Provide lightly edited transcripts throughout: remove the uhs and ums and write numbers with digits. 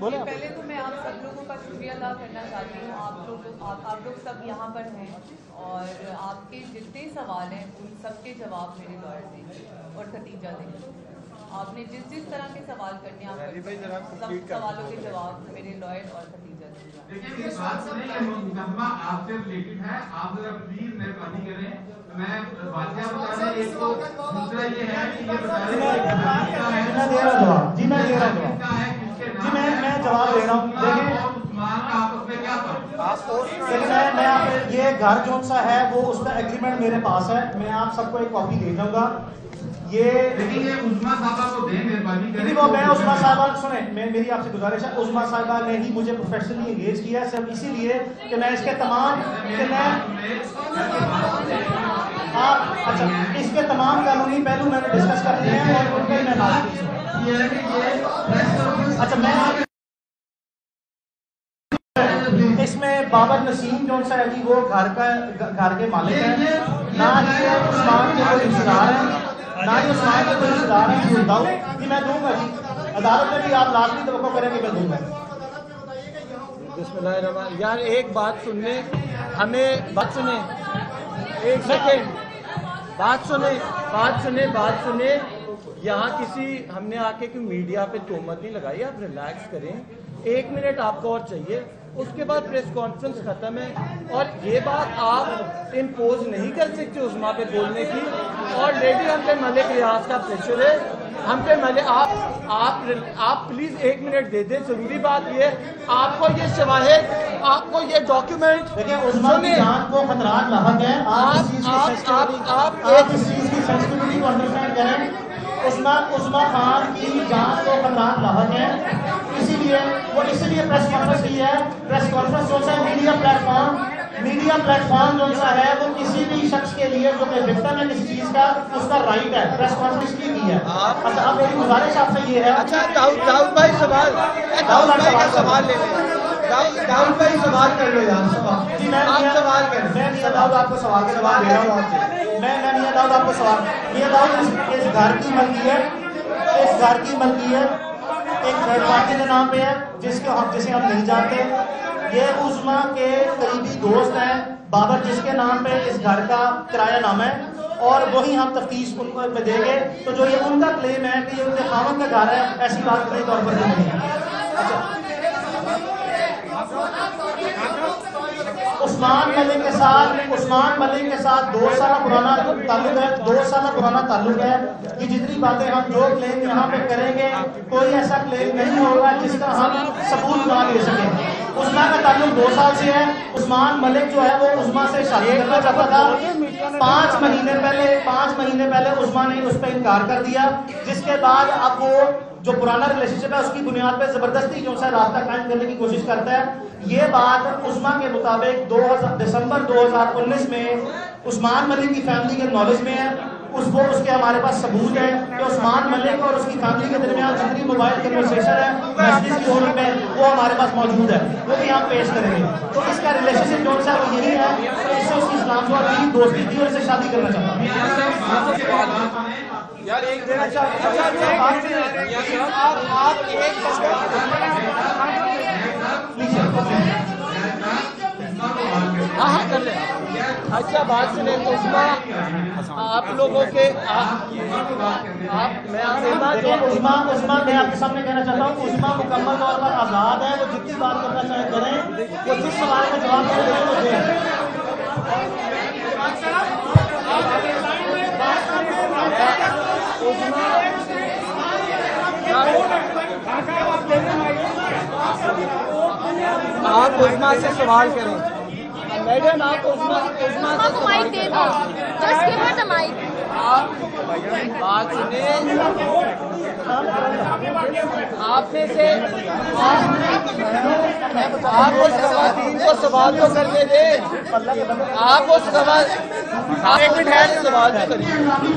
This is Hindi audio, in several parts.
बोले पहले तो मैं आप सब लोगों का शुक्रिया अदा करना चाहती हूँ। आप लोग सब यहाँ पर हैं और आपके जितने सवाल हैं उन सब के जवाब मेरे लॉयर देंगे और खतीजा देंगे। आपने जिस तरह के सवाल करने आप सब सवालों के जवाब मेरे लॉयर और खतीजा देंगे। देखिए इस बात से ये मुकदमा आपसे रिलेटेड है, आप जरा प्लीज मेहरबानी करें। मैं वाकया बता रहा हूं, एक तो दूसरा ये है कि ये बता रहे हैं मैं दे रहा जवाब जी, मैं दे रहा जवाब जी, मैं जवाब दे रहा हूँ। देखिए आपस में क्या फर्क? देखिए मैं आप ये घर जो सा है वो उसका एग्रीमेंट मेरे पास है, मैं आप सबको एक कॉपी दे दूंगा। ये लेकिन ये उस्मा साहबा को दें मेहरबानी करें। वो मैं उस्मा साहबा सुने, मेरी आपसे गुजारिश है, उस्मा साहबा ने ही मुझे प्रोफेशनली एंगेज किया है सिर्फ इसीलिए कि मैं इसके तमाम कि मैं आप अच्छा इसके तमाम कानूनी पहलू मैंने डिस्कस कर लिए हैं और उनका ही मैं अच्छा मैं इसमें बाबर नसीम जो सा है जी वो घर के मालिक है, ना ही उस्मान के कोई रिश्तेदार है, ना ही उस्मान के कोई रिश्तेदार है जी। मैं दूंगा जी, अदालत में भी आप लाजमी तवक्को करेंगे, मैं दूंगा। बिस्मिल्लाहिर्रहमान। यार एक बात सुनने, हमें बात सुने, एक सेकेंड, बात सुने। यहाँ किसी हमने आके कोई मीडिया पे तोहमत नहीं लगाई, आप रिलैक्स करें। 1 मिनट आपको और चाहिए, उसके बाद प्रेस कॉन्फ्रेंस खत्म है। और ये बात आप इम्पोज नहीं कर सकते उस्मा पे बोलने की। ऑलरेडी हम पे मलिक रियाज का प्रेशर है, हम पे मलिक आप प्लीज 1 मिनट दे दें। जरूरी बात ये आपको ये शवाहिद, आपको ये डॉक्यूमेंट, देखिए उस्मा की जान को खतरात लाहक है। आप इस चीज की सेंसिटिविटी को अंडरस्टैंड करें। उस्मा खान की जान को खतरात लाहक है, इसीलिए प्रेस कॉन्फ्रेंस की है। प्रेस कॉन्फ्रेंस जो सा मीडिया प्लेटफॉर्म जो सा है वो किसी भी शख्स के लिए जो कि विक्टिम है किसी चीज का, उसका राइट है। प्रेस कॉन्फ्रेंस की है। अच्छा अब मेरी गुजारिश आपसे ये है। अच्छा दाऊद भाई सवाल ले लें। दाऊद भाई सवाल कर लो यार, जी मैं सवाल करें। मैं मियां दाऊद आपको सवाल दे रहा हूँ आपसे। मैं मियां दाऊद आपको सवाल, मियां दाऊद इस घर की मलकियत एक थर्ड पार्टी के नाम पे है जिसे हम नहीं जानते। ये उस्मा के करीबी दोस्त हैं बाबर, जिसके नाम पे इस घर का किरायानामा है और वही हम तफ्तीश उनको में देंगे। तो जो ये उनका क्लेम है कि ये उनके खामन का घर है, ऐसी बात कई तौर पर नहीं है। अच्छा उस्मान मलिक के साथ 2 साल पुराना ताल्लुक है। कि जितनी बातें हम जो क्लेम यहाँ पे करेंगे, कोई ऐसा क्लेम नहीं होगा जिसका हम सबूत ना दे सके। उस्मा का ताल्लुक 2 साल से है। उस्मान मलिक जो है वो उस्मा से शादी करना चाहता था। 5 महीने पहले उस्मा ने उस पर इनकार कर दिया, जिसके बाद अब वो जो पुराना रिलेशनशिप है उसकी बुनियाद पे जबरदस्ती जो है रास्ता कायम करने की कोशिश करता है। ये बात उस्मा के मुताबिक दिसंबर 2019 में उस्मान मलिक की फैमिली के नॉलेज में है। उसके हमारे पास सबूत है कि उस्मान मलिक और उसकी फैमिली के दरमियान जितनी मोबाइल कन्वर्सेशन है, मैसेज की फोन में, वो हमारे पास मौजूद है, वो भी हम पेश करेंगे। तो इसका रिलेशनशिप जो है वो यही है कि इससे उसकी इस्लाम से और दोस्ती थी और इसे शादी करना चाहता है। यार एक हाँ कर ले। अच्छा बात सुने उस्मा, आप लोगों के उस्मा मैं आपके सामने कहना चाहता हूँ, उस्मा मुकम्मल तौर पर आज़ाद है। वो जितनी बात करना चाहे करें, वो जिस सवाल का जवाब दें वो दें। आप उस्मा से सवाल करें। मैडम आप उस्मा से माइक दे दो, just give her the mic. आप बात सुने, आप में से आप उस खवातीन को सवाल तो करने दे। आप उस सवाल 1 मिनट है, सवाल तो करिए।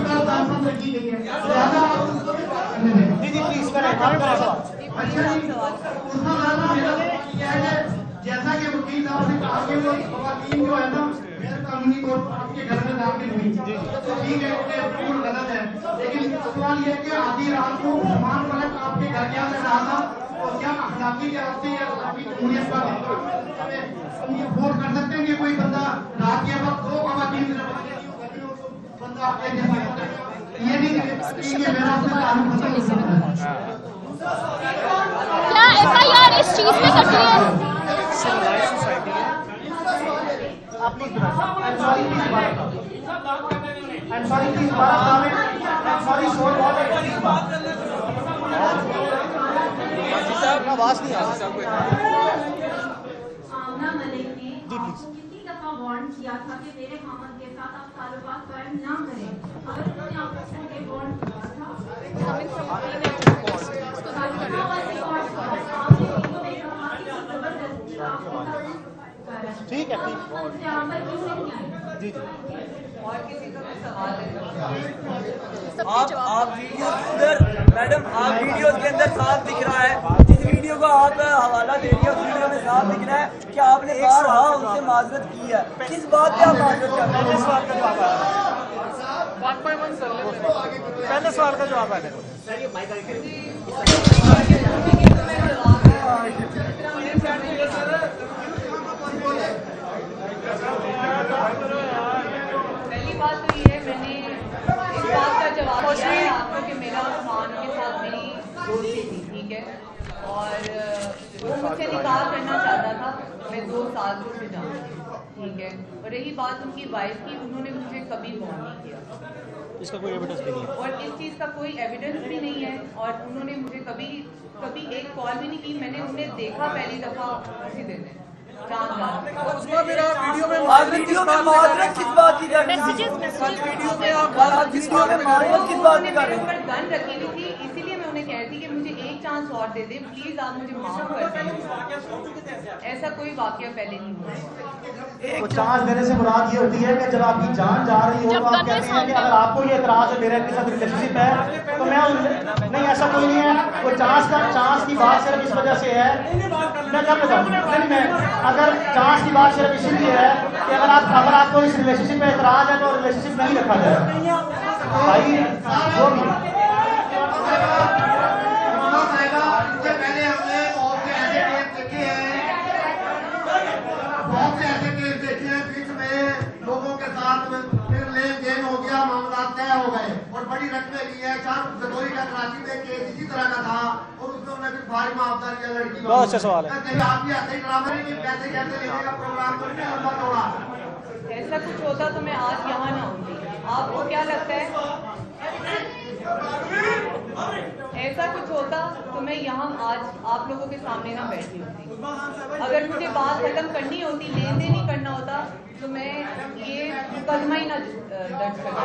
जैसा कि वकील साहब ने कहा कि वो खवातीन जो है ना गैर कानूनी तौर पर आपके घर में दाखिल हुई, तो ठीक है, बिल्कुल गलत है। लेकिन सवाल ये है कि आधी रात को उस्मान मलिक आपके घर के अंदर रहा था, क्या अखलाकी क्या होती है जमहूरियत का अफोर्ड कर सकते हैं कि कोई बंदा रात के वक्त 2 खवातीन बंदा ये नहीं कि मेरा उससे ताल्लुक खत्म हो सकता है। क्या FIR इस चीज पे कटी है? आवाज नहीं आ रही। आमना मलिक ने आपको कितनी दफा वार्न किया था कि मेरे खामद के साथ आप ताल्लुकात कायम ना करें? अगर उन्होंने आपको ये वार्न किया था ठीक है, ठीक जी जी। और किसी का कोई सवाल है? आप वीडियो उधर मैडम आप वीडियो के अंदर साफ दिख रहा है, जिस वीडियो को आप हवाला दे रही है उस वीडियो में साफ दिख रहा है कि आपने बारहा उनसे माजरत की है। किस बात पे आप माजरत कर रहे हैं? पहले सवाल का जवाब आया। पहले सवाल का जवाब आया। पहली बात तो ये है, मैंने इस बात का जवाब दिया है आपको कि मेरा उस्मान के साथ मेरी दोस्ती थी, ठीक है, और वो मुझसे निकाह करना चाहता था। मैं 2 साल से उसे जानती हूँ, ठीक है। और रही बात उनकी वाइफ की, उन्होंने मुझे कभी फोन नहीं किया, इसका कोई एविडेंस भी नहीं है और इस चीज़ का कोई एविडेंस भी नहीं है, और उन्होंने मुझे कभी एक कॉल भी नहीं की। मैंने उन्हें देखा पहली दफा उसी दिन उसमें मेरा वीडियो में माजरत किस बात की कर रहे हैं? मैसेजेस वीडियो में आप वीडियो में माजरत किस बात की कर रहे हैं? पर गन रखी हुई थी, इसीलिए मैं उन्हें कह रही थी कि मुझे एक चांस और दे दे प्लीज, आप मुझे माफ कर दें। ऐसा कोई वाकया पहले नहीं हुआ। तो चांस देने से मुराद ये होती है कि जब आपकी जान जा रही हो तो आप कहते हैं कि अगर आपको ये एतराज है मेरे के साथ रिलेशनशिप है तो मैं नहीं, ऐसा कोई नहीं है। वो चांस की बात सिर्फ इस वजह से है, मैं क्या बताऊँ, नहीं मैं अगर चांस की बात सिर्फ इसीलिए है कि अगर आपको इस रिलेशनशिप में एतराज है तो रिलेशनशिप नहीं रखा जाए भाई जो भी। और बड़ी रकमें ली है, 4 फरवरी का कराची में केस इसी तरह का था और उसमें उन्होंने फिर भारी मुआवजा लिया लड़की को। बहुत अच्छा सवाल है। कहीं आप भी ऐसे ही ड्रामा नहीं कि पैसे कैसे लेने का प्रोग्राम करके लंबा तोड़ा। ऐसा कुछ होता तो मैं आज यहाँ ना होती। आपको क्या लगता है ऐसा कुछ होता तो मैं यहाँ आज आप लोगों के सामने ना बैठी होती। अगर मुझे बात खत्म करनी होती, लेन देन नहीं करना होता तो मैं ये मुकदमा ही ना दर्ज करता।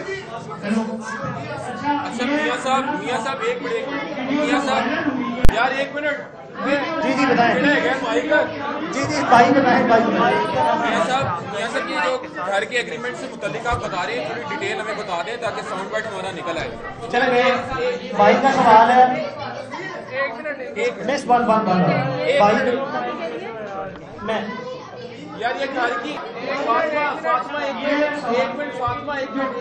अच्छा मियां साहब एक मिनट मियां साहब यार 1 मिनट जी जी बताएं। जी जी भाई बताएं भाई। मियां साहब ये जो घर के एग्रीमेंट से मुतालिक आप बता रहे हैं, थोड़ी डिटेल हमें बता दें ताकि साउंड बाइट हमारा निकल आए। चलिए भाई का सवाल है, मिस वन भाई मैं यार ये घर की फातिमा एक मिनट फातिमा एक मिनट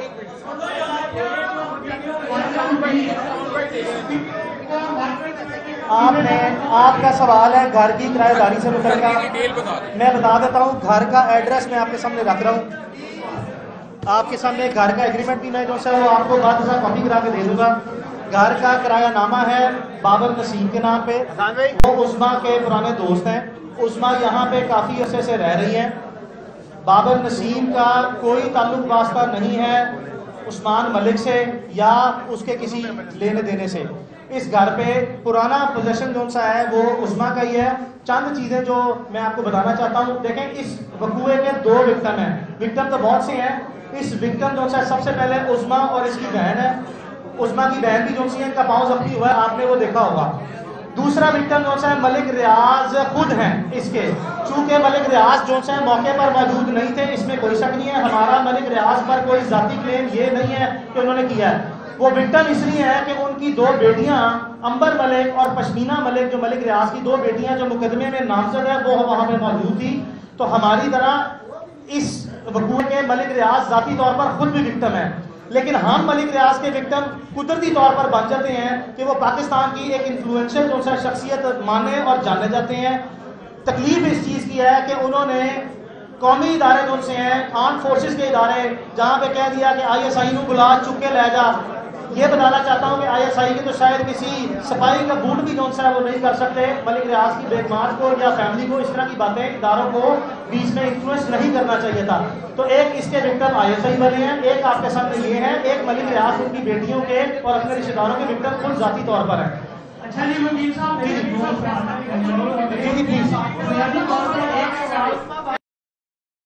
आपका सवाल है घर की किराएदारी से मुतल्लिक। डिटेल बता दें। मैं बता देता हूँ, घर का एड्रेस मैं आपके सामने रख रहा हूँ, आपके सामने घर का एग्रीमेंट भी मैं जो है वो आपको बाद में कॉपी करा के दे दूंगा। घर का किराया नामा है बाबर नसीम के नाम पे, वो उस्मा के पुराने दोस्त हैं। उस्मा यहाँ पे काफ़ी अरसे से रह रही हैं। बाबर नसीम का कोई ताल्लुक वास्ता नहीं है उस्मान मलिक से या उसके किसी लेने देने से। इस घर पे पुराना पोजेशन जो सा है वो उस्मा का ही है। चंद चीज़ें जो मैं आपको बताना चाहता हूँ, देखें इस वकूए के 2 विक्टिम हैं। विक्टिम तो बहुत से हैं, इस विक्टिम जो सा सबसे पहले उस्मा और इसकी बहन है। उस्मा की बहन भी जो सी है, इनका पाँव जख्मी हुआ है, आपने वो देखा होगा। दूसरा विक्टिम जो है मलिक रियाज खुद हैं इसके, चूंकि मलिक रियाज जो है मौके पर मौजूद नहीं थे, इसमें कोई शक नहीं है। हमारा मलिक रियाज पर कोई जाती क्लेम ये नहीं है कि उन्होंने किया है। वो विक्टिम इसलिए है कि उनकी 2 बेटियां अंबर मलिक और पश्मीना मलिक, जो मलिक रियाज की 2 बेटियां जो मुकदमे में नामजद है, वो वहां पर मौजूद थी। तो हमारी तरह इस वकूए के मलिक रियाज जाती तौर पर खुद भी विक्टिम है। लेकिन हम मलिक रियाज के विक्टिम कुदरती तौर पर बन जाते हैं कि वो पाकिस्तान की एक इन्फ्लुएंशियल जो सा शख्सियत माने और जाने जाते हैं। तकलीफ इस चीज़ की है कि उन्होंने कौमी इदारे जो से हैं, आर्म फोर्सेस के इदारे, जहाँ पे कह दिया कि ISI को बुला चुक के ले जा। ये बताना चाहता हूँ कि ISI के तो शायद किसी सिपाही का बूट भी जो है वो नहीं कर सकते। मलिक रियाज की बेगमात को या फैमिली को इस तरह की बातें इदारों को बीच में इन्फ्लुएंस नहीं करना चाहिए था। तो एक इसके विक्टिम ISI बने हैं, एक आपके सामने ये है, एक मलिक रियाज उनकी बेटियों के और अपने रिश्तेदारों के विक्टिम खुद जाती तौर पर है। अच्छा जी वकील साहब, जी प्लीज।